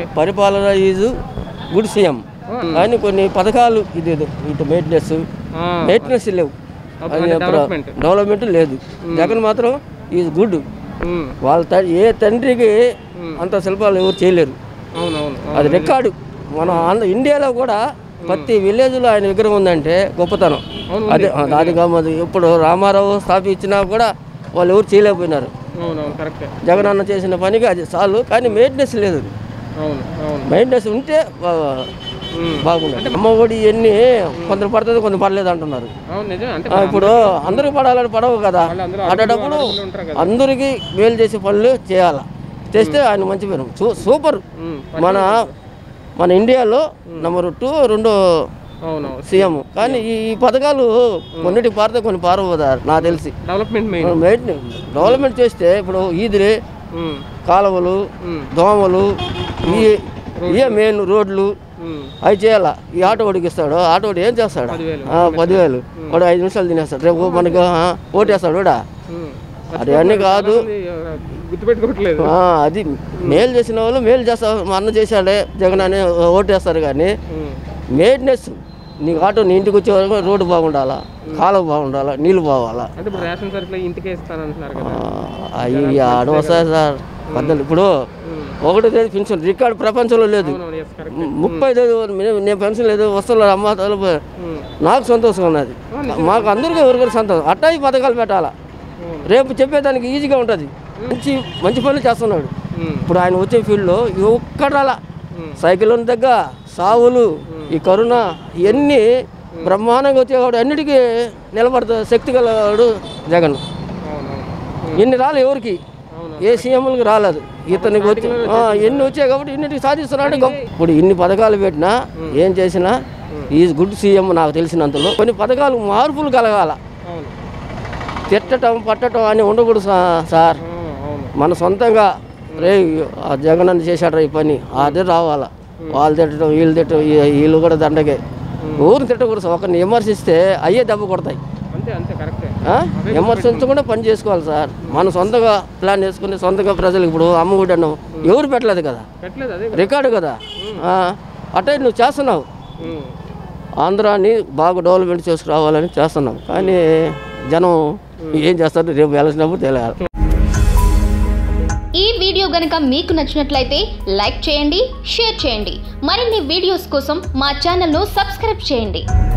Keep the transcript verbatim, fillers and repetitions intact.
పరిపాలన is good CM, కానీ కొన్ని పథకాలు ఇది ఇటు మెయింటెనెన్స్ మెయింటెనెన్స్ లేవు, డెవలప్మెంట్ లేదు. జగన్ మాత్రం ఈజ్ గుడ్. వాళ్ళ ఏ తండ్రికి అంత శిల్పాలు ఎవరు చేయలేరు, అది రికార్డు. మన ఇండియాలో కూడా ప్రతి విలేజ్లో ఆయన విగ్రహం ఉందంటే గొప్పతనం. అదే అది కాదు, ఇప్పుడు రామారావు స్థాపించినా కూడా వాళ్ళు ఎవరు చేయలేకపోయినారు. జగన్ అన్న చేసిన పనికి అది చాలు, కానీ మెయింటెనెన్స్ లేదు. మెయింటెనెన్స్ ఉంటే బాగుంటుంది. అమ్మఒడి ఇవన్నీ కొందరు పడుతుంది, కొందరు పడలేదు అంటున్నారు. ఇప్పుడు అందరికి పడాలని పడవు కదా, పడేటప్పుడు అందరికీ మేలు చేసే పనులు చేయాలి, చేస్తే ఆయన మంచి పేరు. సూపర్. మన మన ఇండియాలో నెంబర్ టూ రెండో సీఎం. కానీ ఈ పథకాలు కొన్నిటికి పారితే కొన్ని పారవదా నాకు తెలిసి. డెవలప్మెంట్ డెవలప్మెంట్ చేస్తే ఇప్పుడు ఈదిరి కాలువలు దోమలు ఇవే మెయిన్ రోడ్లు అవి చేయాలా. ఈ ఆటో వాడికి ఇస్తాడు, ఆటో వాడు ఏం చేస్తాడు? పదివేలు వాడు ఐదు నిమిషాలు తినేస్తాడు, రేపు మనకి ఓటేస్తాడు కూడా. అది అన్నీ కాదు, అది మేలు చేసిన వాళ్ళు మేలు చేస్తారు. మా అన్న చేశాడే జగన్ అని ఓటేస్తారు, కానీ మెయింటెనెన్స్ నీకు ఆటో నీ ఇంటికి వచ్చే వరకు రోడ్డు బాగుండాలా, కాలువ బాగుండాలా, నీళ్ళు బాగాలా. అవి ఆడవస్తాయి సార్ పద్ధతులు. ఇప్పుడు ఒకటో తేదీ పెన్షన్ రికార్డు ప్రపంచంలో లేదు. ముప్పై తేదీ నేను పెన్షన్ లేదు వస్తువులు అమ్మ తలుపు. నాకు సంతోషంగా ఉన్నది, మాకు అందరికీ ఎవరికైనా సంతోషం. అట్టా ఈ పథకాలు పెట్టాలా, రేపు చెప్పేదానికి ఈజీగా ఉంటుంది. మంచి మంచి పనులు చేస్తున్నాడు. ఇప్పుడు ఆయన వచ్చే ఫీల్డ్లో ఒక్కడాలా సైకిల్ దగ్గర సావులు ఈ కరోనా ఇవన్నీ బ్రహ్మాండంగా వచ్చేవాడు, అన్నిటికీ నిలబడతా శక్తి గలవాడు జగన్. ఎన్ని రాలే ఎవరికి, ఏ సీఎంలకు రాలేదు, ఇతనికి వచ్చి ఎన్ని వచ్చాయి కాబట్టి ఇన్నిటికి సాధిస్తున్నాడు. ఇప్పుడు ఇన్ని పథకాలు పెట్టినా ఏం చేసినా ఈజ్ గుడ్ సీఎం నాకు తెలిసినంతలో. కొన్ని పథకాలు మార్పులు కలగాల, తిట్టడం పట్టడం అని ఉండకూడదు సార్. మన సొంతంగా రే జగన్ అని చేశాడు ఈ పని అదే రావాలా. వాళ్ళు తిట్టడం వీళ్ళు తిట్టడం వీళ్ళు కూడా దండగే. ఊరిని తిట్టకూడదు, ఒకరిని విమర్శిస్తే అయ్యే దెబ్బ కొడతాయి. విమర్శించకుండా పని చేసుకోవాలి సార్. మనం సొంతంగా ప్లాన్ చేసుకుని సొంతంగా ప్రజలకు ఇప్పుడు అమ్మఒడి అన్నాం, ఎవరు పెట్టలేదు కదా, రికార్డు కదా. అట్టే నువ్వు చేస్తున్నావు, ఆంధ్రాని బాగా డెవలప్మెంట్ చేసుకురావాలని చేస్తున్నావు, కానీ జనం ఏం చేస్తారు రేపు వెళ్ళినప్పుడు తెలియాలి. ఈ వీడియో గనుక మీకు నచ్చినట్లయితే లైక్ చేయండి, షేర్ చేయండి. మరిన్ని వీడియోస్ కోసం మా ఛానల్ను సబ్స్క్రైబ్ చేయండి.